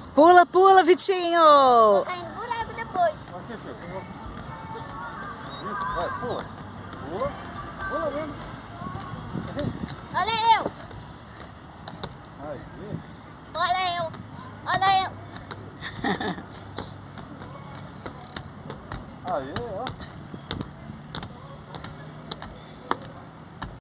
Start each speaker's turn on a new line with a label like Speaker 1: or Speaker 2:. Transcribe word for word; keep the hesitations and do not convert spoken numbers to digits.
Speaker 1: Pula, pula, Vitinho!
Speaker 2: Vou cair no buraco depois.
Speaker 3: Aqui, filho. Isso, vai, pula. Pula. Pula mesmo.
Speaker 2: Olha eu.
Speaker 3: Aí, isso.
Speaker 2: Olha eu. Olha eu.
Speaker 3: Aí, ó.